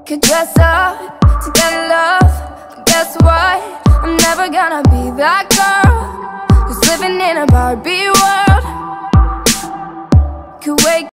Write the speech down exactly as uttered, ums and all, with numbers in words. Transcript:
Could dress up to get love, but guess what? I'm never gonna be that girl who's living in a Barbie world. Could wake